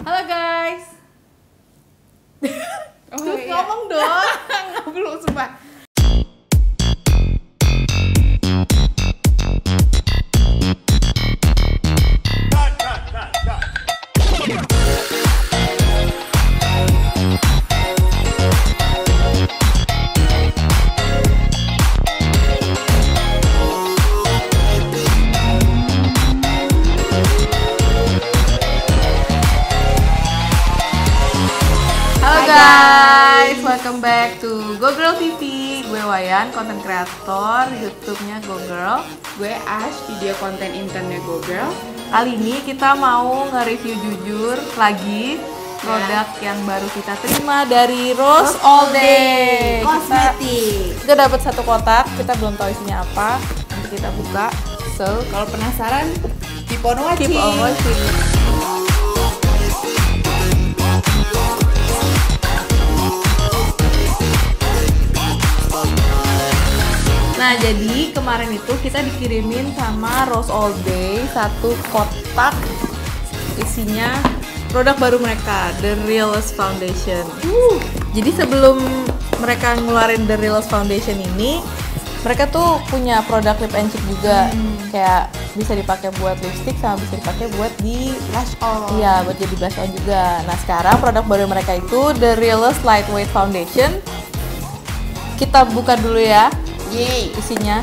Halo guys. Terus iya. ngomong dong. Nggak perlu sumpah. Halo guys, welcome back to Go Girl TV. Gue Wayan, konten kreator YouTube-nya Go Girl. Gue Ash, video konten internnya Go Girl. Kali ini kita mau nge-review jujur lagi produk yang baru kita terima dari Rose All Day. Kosmetik. Kita dapat satu kotak, kita belum tahu isinya apa. Nanti kita buka. So, Kalau penasaran, keep on watching. keep on watching. Nah, jadi kemarin itu kita dikirimin sama Rose All Day satu kotak isinya produk baru mereka, The Realest Foundation. Jadi sebelum mereka ngeluarin The Realest Foundation ini, mereka tuh punya produk lip and cheek juga, kayak bisa dipakai buat lipstick sama bisa dipakai buat di Blush on. iya, buat jadi blush on juga. Nah, sekarang produk baru mereka itu The Realest Lightweight Foundation. Kita buka dulu ya. Yeay. Isinya.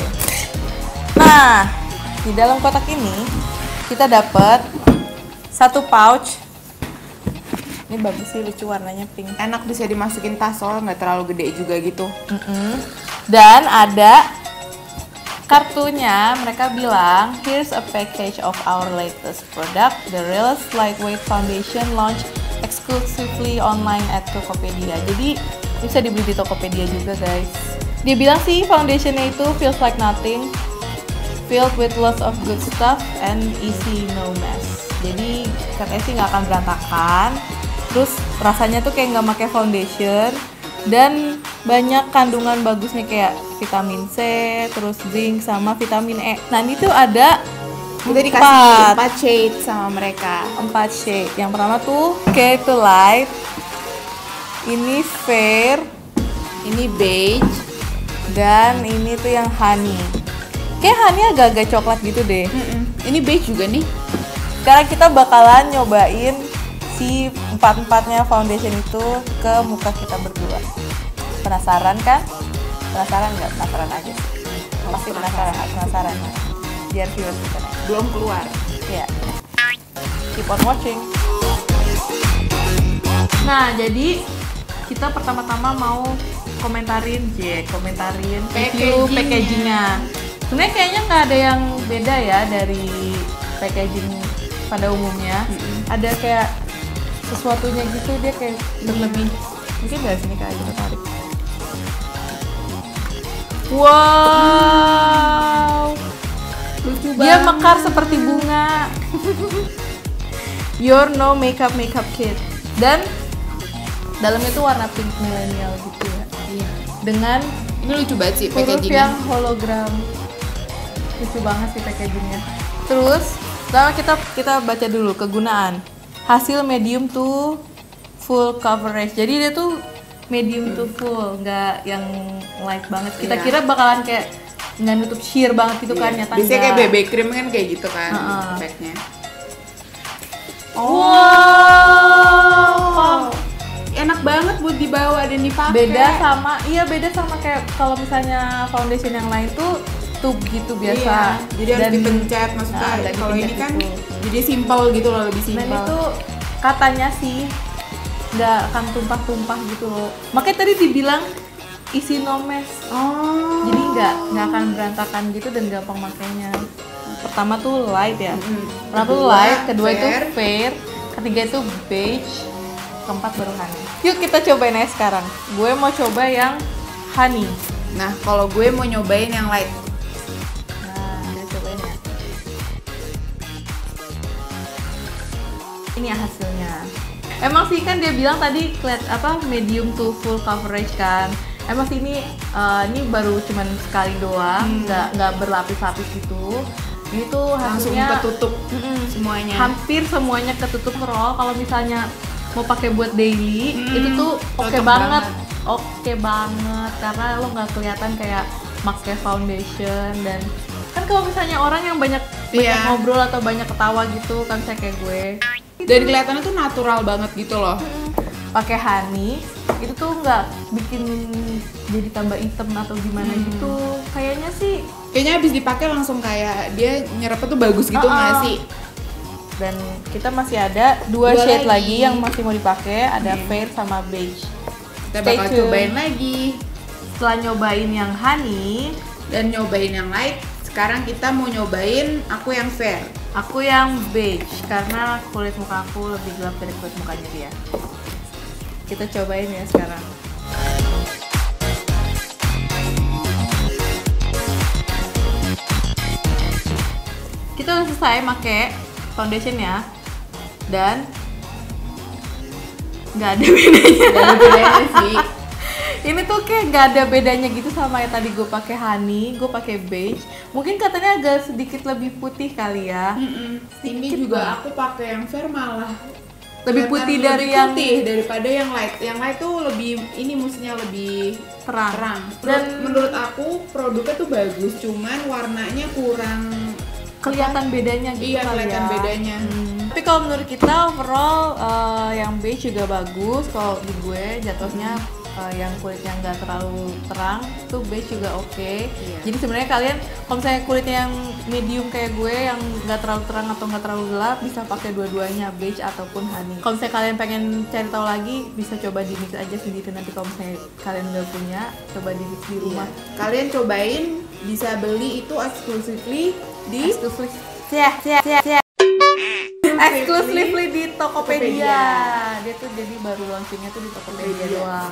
Nah, di dalam kotak ini kita dapat satu pouch. Ini bagus sih, lucu warnanya pink. Enak bisa dimasukin tas soalnya nggak terlalu gede juga gitu. Dan ada kartunya. Mereka bilang, here's a package of our latest product, the Realest Lightweight Foundation, launched exclusively online at Tokopedia. Jadi bisa dibeli di Tokopedia juga, guys. Dia bilang sih foundationnya itu feels like nothing, filled with lots of good stuff and easy, no mess. Jadi katanya sih nggak akan berantakan. Terus rasanya tuh kayak nggak pakai foundation dan banyak kandungan bagusnya kayak vitamin C, terus zinc sama vitamin E. Nah ini tuh ada Kita dikasih 4 shade sama mereka. 4 shade. Yang pertama tuh kayak itu light, ini fair, Ini beige. dan ini tuh yang honey. Kayak honey agak-agak coklat gitu deh. Ini beige juga nih. Sekarang kita bakalan nyobain si empat-empatnya foundation itu ke muka kita berdua. Penasaran kan? Penasaran nggak? Penasaran aja sih. Pasti penasaran. Biar viewers kita nanya. Belum keluar. Ya. Keep on watching. Nah, jadi kita pertama-tama mau komentarin review packagingnya. Sebenarnya kayaknya nggak ada yang beda ya dari packaging pada umumnya. Ada kayak sesuatunya gitu, dia kayak berlebih. Mungkin dari sini kayak kita tarik. Wow, Lucu dia banget. mekar seperti bunga. Your no makeup kit. Dan dalamnya tuh warna pink millennial gitu ya. Iya. Dengan Ini lucu banget sih huruf packagingnya. yang hologram. Lucu banget sih packagingnya. Terus, pertama kita baca dulu kegunaan. Hasil medium to full coverage. Jadi dia tuh medium to full, nggak yang light banget. Kita Iya. kira bakalan kayak nggak nutup sheer banget gitu kan, nyata Biasanya kayak nggak. BB cream kan kayak gitu kan Heeh. efeknya. Wow. Enak banget buat dibawa dan dipakai. Beda sama kayak kalau misalnya foundation yang lain tuh tube gitu biasa. Iya, jadi harus dipencet maksudnya. Nah, Kalau ini kan gitu. jadi simple gitu loh, lebih Dan simple. itu katanya sih nggak akan tumpah-tumpah gitu loh. Makanya tadi dibilang isi no mess. Oh. Jadi nggak akan berantakan gitu dan gampang makainya. Pertama tuh light ya. Pertama tuh light, kedua itu fair, ketiga itu beige, keempat baru honey. Yuk kita cobain aja sekarang. Gue mau coba yang honey. Nah, kalau gue mau nyobain yang light. Nah, kita cobain ya. Ini ya hasilnya. Emang sih kan dia bilang tadi medium to full coverage kan. Emang sih ini baru cuman sekali doang, nggak berlapis-lapis gitu. Ini tuh Langsung hasilnya ketutup semuanya. hampir semuanya ketutup roll. Kalau misalnya mau pakai buat daily, itu tuh oke cocok banget. banget. Oke banget karena lo nggak kelihatan kayak pakai foundation. Dan kan kalau misalnya orang yang banyak Iya. ngobrol atau banyak ketawa gitu kan, saya kayak gue Dan kelihatannya tuh natural banget gitu loh. pakai honey itu tuh nggak bikin jadi tambah hitam atau gimana gitu. Kayaknya sih. Kayaknya habis dipakai langsung kayak dia nyerapnya tuh bagus gitu nggak sih? Dan kita masih ada dua Dua shade lagi. lagi yang masih mau dipakai, ada fair sama beige. Kita Stay bakal tuned. cobain lagi Setelah nyobain yang honey, dan nyobain yang light. Sekarang kita mau nyobain aku yang fair. aku yang beige karena kulit muka aku lebih gelap dari kulit mukanya dia. Kita cobain ya sekarang. Kita udah selesai pakai foundation ya, dan nggak ada bedanya. Gak ada bedanya sih. Ini tuh kayak nggak ada bedanya gitu sama yang tadi gue pakai honey, gue pakai beige. Mungkin katanya agak sedikit lebih putih kali ya. Ini juga aku pakai yang fair malah Lebih putih kelihatan dari lebih yang putih daripada yang light. Yang light tuh lebih ini maksudnya lebih terang. Dan menurut aku produknya tuh bagus, cuman warnanya kurang Kelihatan bedanya gitu iya kali kelihatan ya. bedanya. Tapi kalau menurut kita overall yang beige juga bagus. Kalau di gue jatuhnya yang kulitnya nggak terlalu terang tuh beige juga oke. Iya. Jadi sebenarnya kalian kalau misalnya kulitnya yang medium kayak gue yang nggak terlalu terang atau nggak terlalu gelap, bisa pakai dua-duanya, beige ataupun honey. Kalau misalnya kalian pengen cari tahu lagi, bisa coba di mix aja sendiri. Nanti kalau misalnya kalian nggak punya, coba di mix di rumah. Kalian cobain, bisa beli itu exclusively di Exclusively di Tokopedia. Tokopedia. Dia tuh jadi baru launchingnya tuh di Tokopedia doang.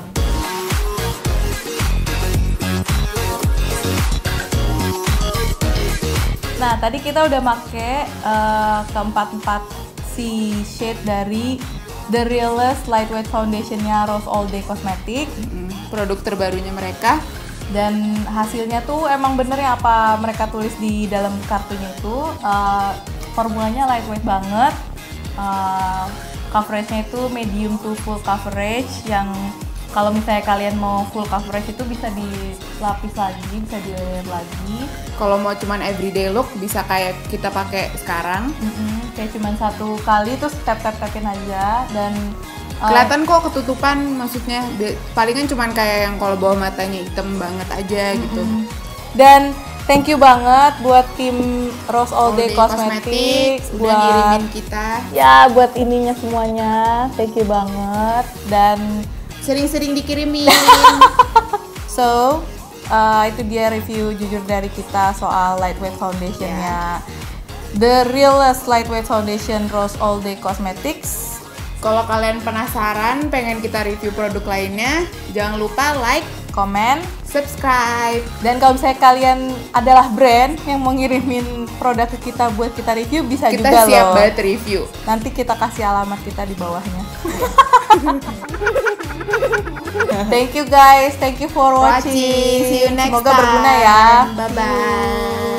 Nah, tadi kita udah make keempat-empat si shade dari The Realest Lightweight Foundation-nya Rose All Day Cosmetics. produk terbarunya mereka. Dan hasilnya tuh emang bener ya apa mereka tulis di dalam kartunya itu. Formulanya lightweight banget, coveragenya itu medium to full coverage, yang kalau misalnya kalian mau full coverage itu bisa dilapis lagi, bisa di-layer lagi. Kalau mau cuman everyday look bisa kayak kita pakai sekarang. Kayak cuman satu kali terus tap-tap-tapin aja, dan Kelihatan kok ketutupan, maksudnya palingan cuman kayak yang kalau bawah matanya hitam banget aja gitu. Dan thank you banget buat tim Rose All Day Cosmetics udah ngirimin kita. Ya, buat ininya semuanya, thank you banget. Dan Sering-sering dikirimin. so, itu dia review jujur dari kita soal lightweight foundationnya The Realest Lightweight Foundation Rose All Day Cosmetics. Kalau kalian penasaran pengen kita review produk lainnya, jangan lupa like, Komen. subscribe. Dan kalau misalnya kalian adalah brand yang mau ngirimin produk ke kita buat kita review, bisa Kita juga siap loh. banget review. Nanti kita kasih alamat kita di bawahnya. Thank you guys, thank you for watching. See you next Semoga time. berguna ya. Bye bye.